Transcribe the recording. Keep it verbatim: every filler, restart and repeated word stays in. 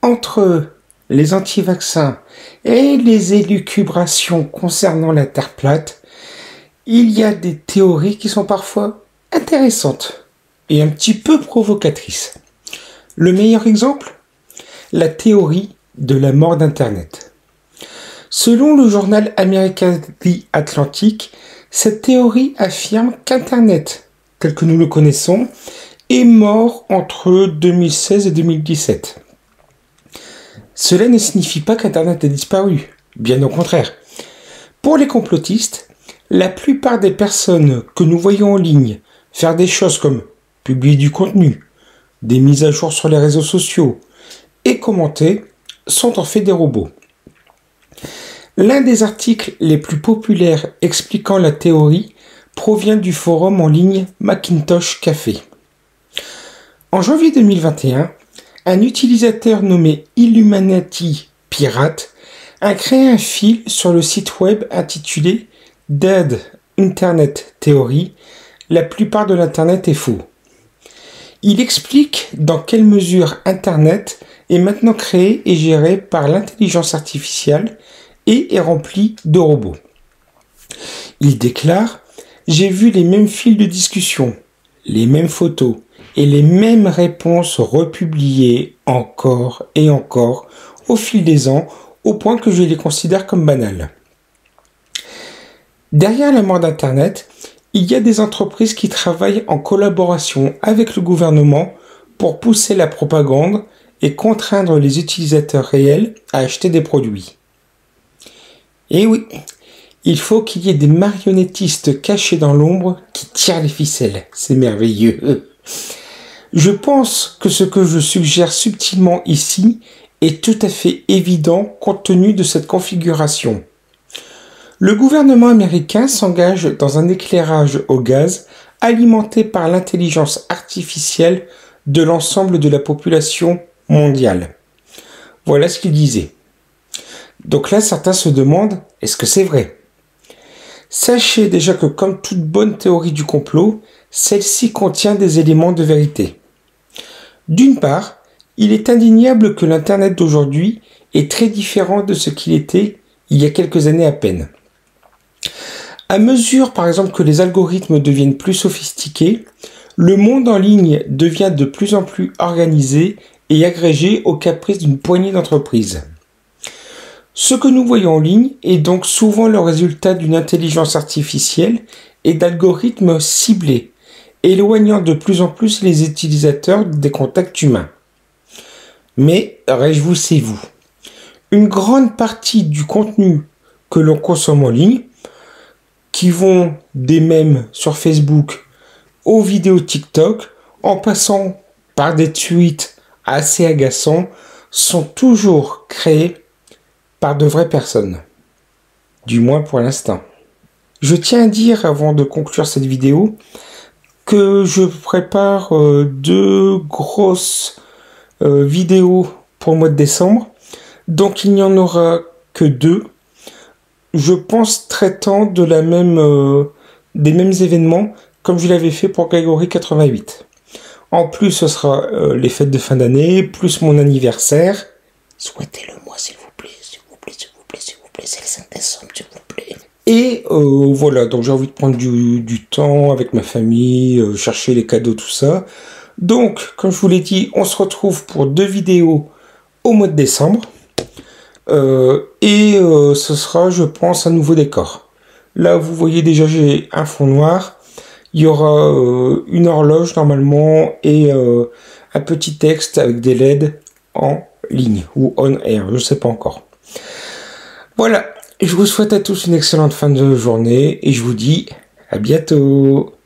entre les anti-vaccins et les élucubrations concernant la Terre plate, il y a des théories qui sont parfois intéressantes et un petit peu provocatrices. Le meilleur exemple, la théorie de la mort d'Internet. Selon le journal américain The Atlantic, cette théorie affirme qu'Internet, tel que nous le connaissons, est mort entre deux mille seize et deux mille dix-sept. Cela ne signifie pas qu'Internet a disparu, bien au contraire. Pour les complotistes, la plupart des personnes que nous voyons en ligne faire des choses comme publier du contenu, des mises à jour sur les réseaux sociaux et commenter sont en fait des robots. L'un des articles les plus populaires expliquant la théorie provient du forum en ligne Macintosh Café. En janvier deux mille vingt et un, un utilisateur nommé Illuminati Pirate a créé un fil sur le site web intitulé Dead Internet Theory. La plupart de l'Internet est faux. Il explique dans quelle mesure Internet est maintenant créé et géré par l'intelligence artificielle et est rempli de robots. Il déclare « J'ai vu les mêmes fils de discussion, les mêmes photos et les mêmes réponses republiées encore et encore au fil des ans, au point que je les considère comme banales. » Derrière la mort d'Internet, il y a des entreprises qui travaillent en collaboration avec le gouvernement pour pousser la propagande et contraindre les utilisateurs réels à acheter des produits. Et oui, il faut qu'il y ait des marionnettistes cachés dans l'ombre qui tirent les ficelles. C'est merveilleux. Je pense que ce que je suggère subtilement ici est tout à fait évident compte tenu de cette configuration. Le gouvernement américain s'engage dans un éclairage au gaz alimenté par l'intelligence artificielle de l'ensemble de la population mondiale. Voilà ce qu'il disait. Donc là, certains se demandent, est-ce que c'est vrai? Sachez déjà que comme toute bonne théorie du complot, celle-ci contient des éléments de vérité. D'une part, il est indéniable que l'Internet d'aujourd'hui est très différent de ce qu'il était il y a quelques années à peine. À mesure, par exemple, que les algorithmes deviennent plus sophistiqués, le monde en ligne devient de plus en plus organisé et agrégé aux caprices d'une poignée d'entreprises. Ce que nous voyons en ligne est donc souvent le résultat d'une intelligence artificielle et d'algorithmes ciblés, éloignant de plus en plus les utilisateurs des contacts humains. Mais réjouissez-vous, une grande partie du contenu que l'on consomme en ligne, qui vont des mèmes sur Facebook aux vidéos TikTok, en passant par des tweets assez agaçants, sont toujours créés par de vraies personnes. Du moins pour l'instant. Je tiens à dire, avant de conclure cette vidéo, que je prépare euh, deux grosses euh, vidéos pour le mois de décembre. Donc il n'y en aura que deux. Je pense traitant de la même, euh, des mêmes événements comme je l'avais fait pour Grégory quatre-vingt-huit. En plus, ce sera euh, les fêtes de fin d'année, plus mon anniversaire. Souhaitez-le moi, s'il vous plaît, s'il vous plaît, s'il vous plaît, s'il vous plaît, c'est le cinq décembre, s'il vous plaît. Et euh, voilà, donc j'ai envie de prendre du, du temps avec ma famille, euh, chercher les cadeaux, tout ça. Donc, comme je vous l'ai dit, on se retrouve pour deux vidéos au mois de décembre. Euh, et euh, ce sera, je pense, un nouveau décor. Là, vous voyez déjà, j'ai un fond noir. Il y aura euh, une horloge normalement et euh, un petit texte avec des L E D en ligne ou on air, je ne sais pas encore. Voilà, je vous souhaite à tous une excellente fin de journée et je vous dis à bientôt.